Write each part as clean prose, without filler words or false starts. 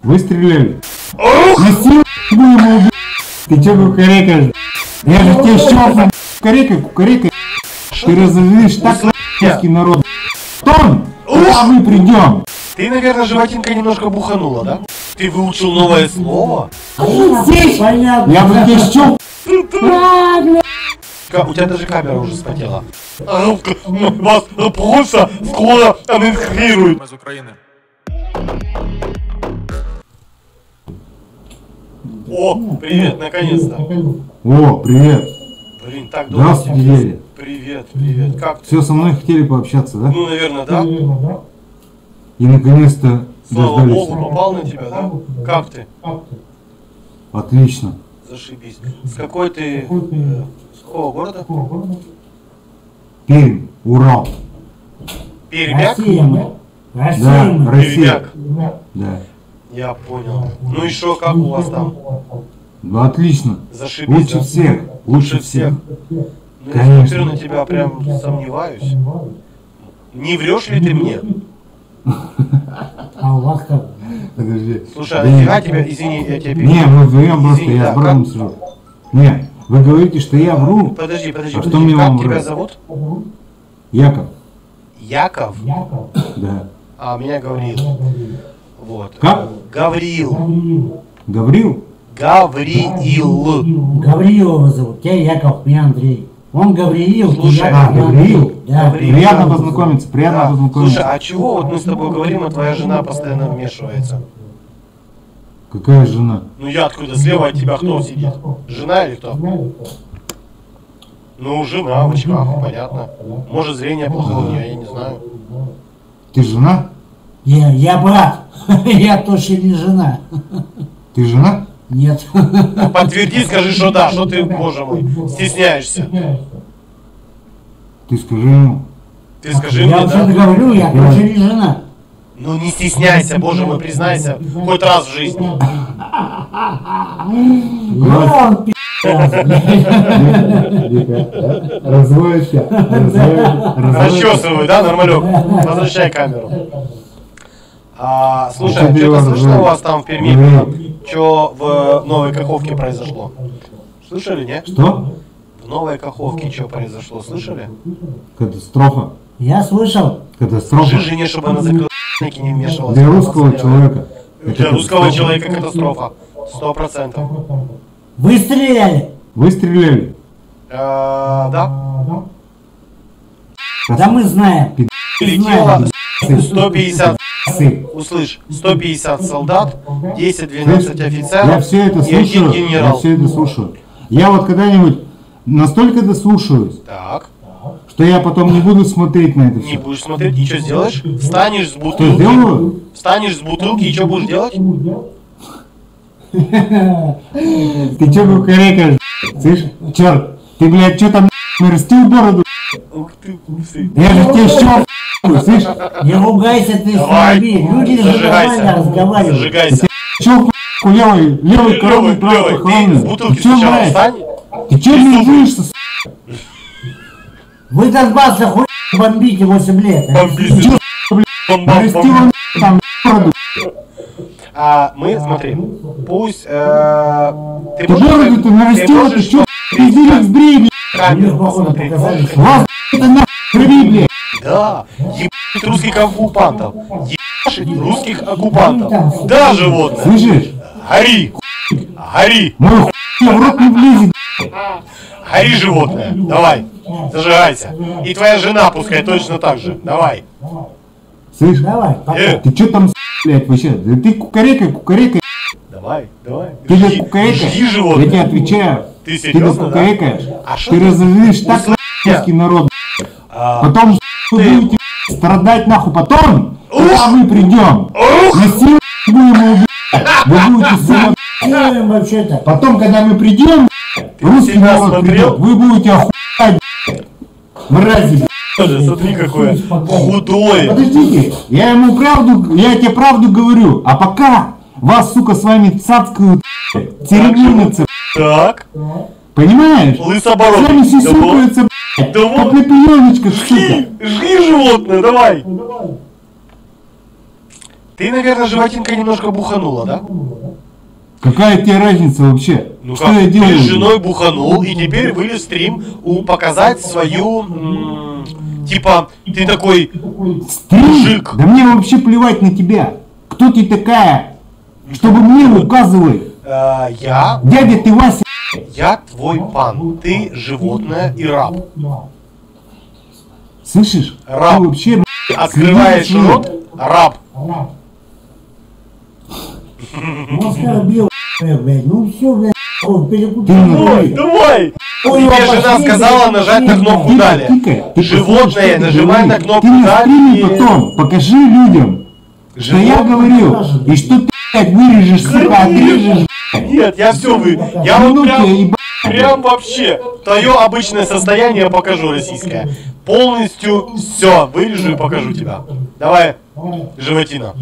Выстрелили. Насилу будем убить. Ты чё кукарекаешь? Я же тебе щелкну. Кукарекай. Ты разозлишь так русский народ. Том! Куда мы придем? Ты, наверное, животинка немножко буханула, да? Ты выучил новое слово? Здесь! Я бы тебе щелкну. У тебя даже камера уже спотела. Вас просто скоро аннексируют. Из Украины. О, привет, наконец-то. О, привет. Блин, так долго. Здравствуйте, Деля. Привет. Как ты? Все, со мной хотели пообщаться, да? Ну, наверное, да. И наконец-то Слава дождались. Богу, попал на тебя, да? Как ты? Отлично. Зашибись. С какой ты... С какого города? Пермь, Урал. Перемяк? Да, Россия. Перемяк. Да. Я понял. Ну и шо, как у вас там? Ну, отлично. Зашибись, Лучше да? всех. Лучше всех. Ну, я Конечно. смотрю на тебя, прям сомневаюсь. Не врешь ли ты мне? А у вас как? Подожди. Слушай, а Да нафига нет. тебя, извини, я тебя Не, мы вдвоем просто, Извини, я да, с братом как? сижу. Не, вы говорите, что я вру. Подожди, А что мне как вам тебя врать? зовут? Яков. Яков? Да. А, меня Гавриил. Вот. Как? Гавриил. Гаврил? Гавриил. Гавриилова зовут. Тебя Яков, меня Андрей. Он Гавриил. Слушай, я Гавриил? Да. Гавриил. Приятно познакомиться, приятно Да. познакомиться. Слушай, а чего вот мы с тобой говорим, а твоя жена постоянно вмешивается? Какая жена? Ну я откуда? Слева от тебя кто сидит? Жена или кто? Ну, жена в очках, понятно. Может, зрение плохое у нее, я не знаю. Ты жена? Я брат. Я точно не жена. Ты жена? Нет. Подтверди, скажи, что да, что ты, боже мой, стесняешься. Ты скажи ему. Ты скажи Я мне, уже да? говорю, я точно не жена. Ну не стесняйся, боже мой, признайся, хоть раз в жизни. Он Разводишься. Расчесывай, да, нормалек? Возвращай камеру. Слушай, тебе что-то его слышно у разводить? вас там в Перми было? Что в Новой Каховке произошло? Слышали, не? Что? В Новой Каховке что произошло, слышали? Катастрофа. Я слышал. Катастрофа. Скажи жене, чтобы она закрыла не вмешивалась. Для русского человека. Для русского человека катастрофа. 100%. Вы стреляли? Выстрелили. Да. Да мы знаем. Прилетело 150, Сы. услышь, 150 солдат, 10-12 Я офицеров все это и один слушаю. Я генерал. все это слушаю. Я вот когда-нибудь настолько дослушаюсь, Так, что я потом не буду смотреть на это не все. будешь смотреть, и что сделаешь? Встанешь с Что бутылки, сделаю? встанешь с бутылки, и что будешь делать? Ты че кукарекаешь? Слышь, черт, ты, блядь, что там нарастил бороду? Ух ты, пупсы. Я же тебе щелкну, слышь? Не ругайся ты с Давай, людьми. Люди же нормально разговаривают. зажигайся. Щелкну левой коронной правой Левый, ты с колонны. бутылки Ты че, сначала блядь? встань. Ты че лежишься, Вы Донбасса хуй бомбите 8 лет. Бомбите. нарастила там бороду? Мы, смотри, пусть, Ты бороду-то нарастила, ты че, пиздец, сбрей, блядь? камеру походу, посмотреть показали. можешь? Вас это нахуй крови, блядь. Да, ебать русских оккупантов, ебашить русских оккупантов. Да, животное, Слышишь? гори, гори, Мой хуй тебе в рот не влезет. гори, животное, давай, зажигайся. И твоя жена пускай точно так же, давай. Слышь, Давай, пока. ты че там, блядь, вообще? Да ты кукарекай. Давай. Ты, блядь, Жги, кукарекаешь. жги, Я тебе животное. отвечаю. Ты Ты серьезно, да? кукарекаешь. А что Ты ты- разозлишь так Услышь русский народ. Потом ты- вы будете страдать нахуй. Потом, когда мы придем, насилу будем убивать. Вы будете сумасшедшие. Делаем вообще-то. Потом, когда мы придем, русский себя народ смотрел? придет, вы будете охуять. Мрази. Смотри, какое худое. Подождите, я тебе правду говорю. А пока вас, сука, с вами цацкают, церемонятся, Так, понимаешь? С лысобородый. вами сисюкаются, Давай. как на пеленочках, сука. Жги, животное, давай. Ты, наверное, животинка немножко буханула, да? Какая тебе разница вообще? Ну что как, я делаю? ты с женой буханул, и теперь вылез в стрим показать свою... типа, ты такой... Стрим? Мужик. Да мне вообще плевать на тебя. Кто ты такая? Чтобы мне указывать. Я... Дядя, ты Вася. Я твой пан. Ты животное и раб. Слышишь? Раб. Ты вообще Открываешь следишь, рот, раб. Ну, оскорбил, блядь. Ну все, блядь, он перекупил. Ты Давай, Ой, давай! Ой, Тебе пошли, жена сказала нажать на кнопку Ты далее. тикай, ты Животное, послушай, что ты нажимай на говоришь. кнопку Ты на стриме далее. потом покажи людям, что я Животное. говорил, и что ты, блядь, вырежешь, сука, отрежешь. Нет, я все Я вот Ну прям... тебя ебать. Прям вообще, твое обычное состояние покажу российское. Полностью все, вырежу и покажу тебя. Давай, животина.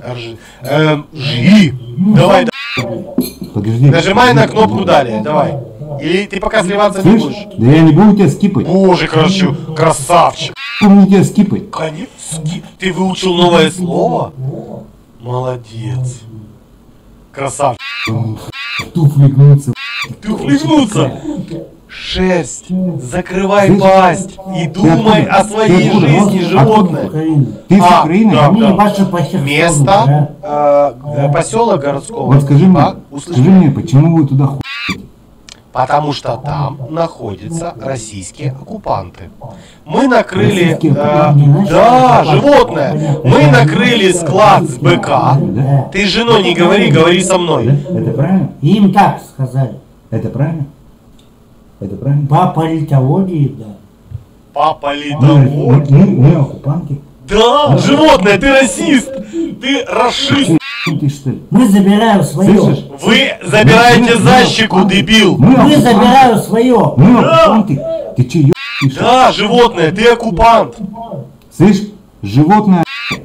Жги. Давай, Подожди. нажимай на кнопку далее, давай. Или ты пока сливаться не Слышь, будешь? да я не буду тебя скипать. Боже, короче, красавчик. Что мне тебя скипать? Конечно, ты выучил новое слово? Молодец. Красавчик. Туфли гнутся. Ты ухлебнуться. Шерсть, закрывай Слышь, пасть и думай откуда? о своей Ты откуда? жизни, животное. Ты с А, Украины? да. Мне ебаши по всех Место, поселок городского. Вот скажи мне, типа, услышь скажи мне, почему вы туда хуй? Потому что там находятся российские оккупанты. Мы накрыли, Российские оккупанты, знаешь, да, оккупанты. животное. Мы накрыли склад с БК. Да. Ты с женой не говори, говори со мной. Это правильно? Им так сказали. Это правильно? Это правильно? По политологии, да. Папа Мы ледовод. оккупанты. Да, животное, ты расист. Ты расист. Ты что ли? Мы забираем свое. Слышишь? Вы забираете за щеку, дебил. Мы оккупанты. забираем свое. Мы оккупанты. Ты че, ебаный? Да, животное, ты оккупант. Слышь, животное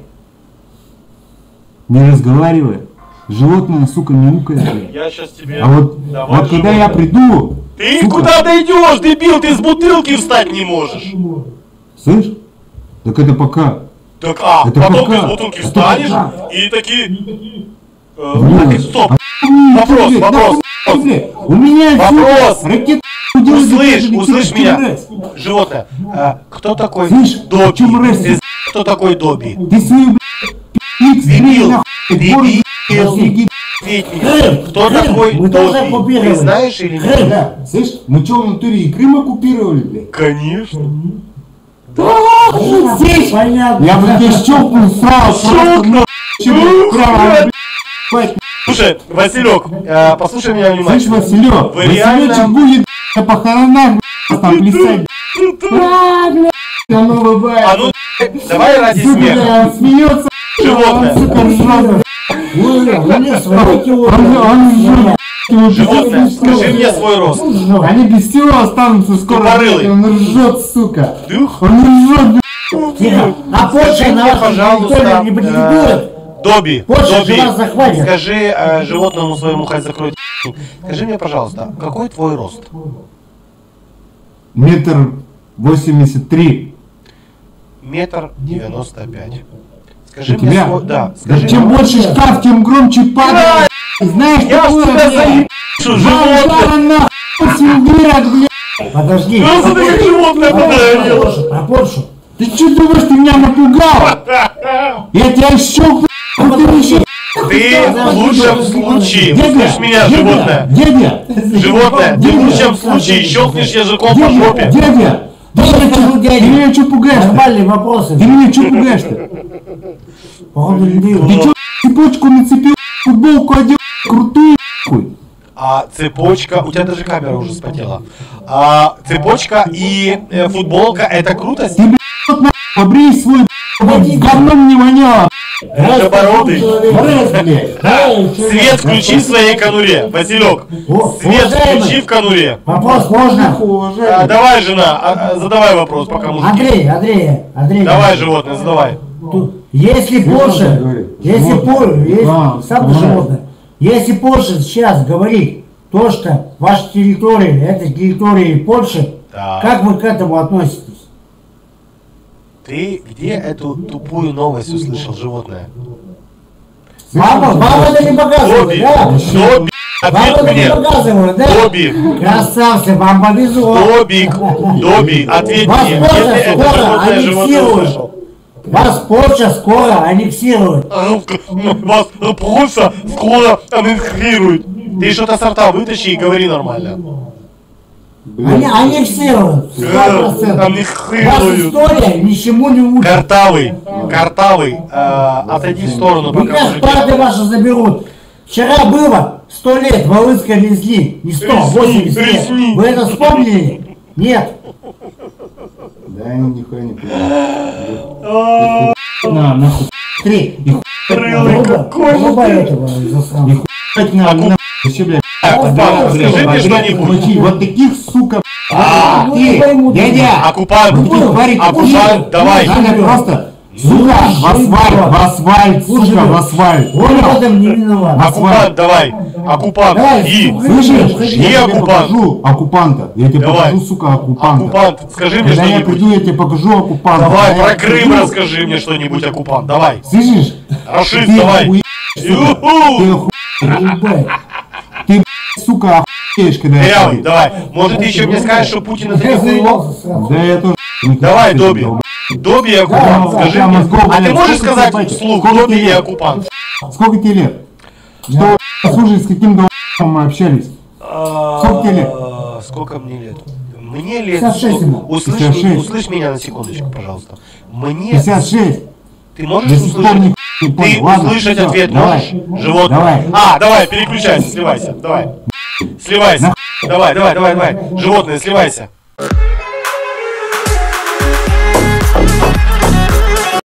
не разговаривает. Животное, сука, мяукает, блядь. Я сейчас тебе... А вот когда я приду, Ты сука, куда дойдешь, дебил? Ты с бутылки встать не можешь. слышь? Так это пока. Так, Это потом пока. ты с бутылки Это встанешь пока. и такие... Вот. так, стоп. Вопрос, вопрос. У меня Вопрос. сука, ракета Услышь меня. Животное. Кто такой Слышь, Добби? о чем раз? Ты знаешь, кто такой Добби? Ты свою, блядь, Дебил. нахуй, Дебил. Ответь мне. Кто такой Мы тоже Добби? оккупировали. Ты знаешь или Крым, нет? да. Слышь, мы что, в натуре и Крым оккупировали, блядь? Конечно. Здесь Понятно. я бы тебе щелкнул сразу. Щелкнул. Прямо, блядь. Слушай, Василек, послушай меня Слышь, внимательно. Василек, Вы реально- Василечек будет на похоронах, блядь, там плясать. А, блядь, оно бывает. А ну, давай ради Сука, смеха. он смеется, Животное. он, сука, ржет. Мне свою Он теорию. ржет. Животное, скажи мне свой рост. Они без всего останутся скоро. Тупорылый. блядь, Он ржет, сука. Дух. Он ржет, блядь. Тихо. А Польша Скажи на мне, вашу пожалуйста, территорию не претендует? Добби, Польша Добби, же вас захватит. скажи животному своему, хай закроет. Скажи мне, пожалуйста, какой твой рост? 1,83 Метр 95. Скажи м. У мне тебя? свой... Да, Да скажи чем мне. больше шкаф, тем громче падает. Знаешь, Я ж такое, тебя блядь? заебшу, животное! Бомжара нахуй силбират, блядь. Подожди. Ну, за таких животное подарил! Про Польшу. Ты что думаешь, ты меня напугал? Я тебя щелкну, ты еще... Ты в лучшем случае, услышь меня, животное! Дядя! Животное, ты в Дядя. лучшем случае щелкнешь языком по жопе! Дядя! Ты меня что пугаешь-то? Нормальные вопросы. Ты меня что пугаешь-то? Походу, людей. Ты что, цепочку нацепил, футболку одел, крутую, нахуй? А цепочка, у тебя даже камера уже вспотела. Цепочка и футболка, это круто? Ты, блядь, вот нахуй, побрей свой, блядь, говном не воняло. Рожебородый. Свет Свет включи в своей конуре, Василек. Свет включи в конуре. Вопрос можно? Давай, жена, задавай вопрос, пока мужики. Андрей. Давай, животное, задавай. Если Польша, говоришь? если Да, сам давай. животное, если Польша сейчас говорит то, что ваша территория, это территория Польши, Да. как вы к этому относитесь? Ты где эту тупую новость услышал, животное? Вам это не показывают, Тоби, да? Тоби, Вам ответь это не мне. показывают, да? Тоби, Красавцы, вам повезло. Добик, Доби, ответь Вас мне. тоже Если это скоро животное аннексируют. услышал. Вас Польша скоро аннексирует. Вас просто скоро аннексируют. Ты что-то с рта вытащи и говори нормально. Они аннексируют. 100%. Ваша Аннексируют. история ничему не учит. Картавый, отойди в сторону, Вы пока мужики. паспорты ваши заберут. Вчера было 100 лет Волынской резни. Не 100, 80 лет. Резни. Вы это вспомнили? Нет. Да, я нихуя не понимаю. На, нахуй. Три. И Рылый какой же Врубай ты. этого засранца. хуй на, вообще, блядь. Оккупант, Блядь, скажи мне блядь, что-нибудь. мочи. Вот таких, сука, Ну, не пойму, дядя, Оккупант, оккупант, давай. надо просто, сука, в асфальт, сука, в асфальт. Он в Понял? этом не виноват. Оккупант, давай. Оккупант, Давай, и. сука. Слышишь? И Я тебе оккупант. покажу оккупанта. Я тебе Давай. покажу, сука, оккупанта. Оккупант, скажи мне Когда я что-нибудь. приду, я тебе покажу оккупанта. Давай, Когда я про Крым приду, расскажи мне что-нибудь, оккупант, давай. Слышишь? Рашист, Ты давай. охуеешь, сука. Ты Юху! Врубай. сука, охуеешь, когда я Дырявый, приду. давай. Может, ты еще мне скажешь, что Путин это не Я хуйло? заебался сразу. Да я тоже... Давай, Доби. Доби и оккупант, Да, скажи да, мне. мозгов, А ты блядь, можешь сколько сказать тебе, вслух сколько Доби тебе и лет? оккупант? Сколько тебе лет? Что, слушай, с каким долб***ом мы общались? Сколько тебе лет? Сколько мне лет? Мне лет... 56 ему. Услышь, 56. услышь меня на секундочку, пожалуйста. Мне... 56. Ты можешь До сих пор услышать? не Ты понял. Ладно, услышать всё, ответ давай. можешь? Животное. Давай. А, давай, переключайся, сливайся. Давай. Сливайся. Давай. Животное, сливайся.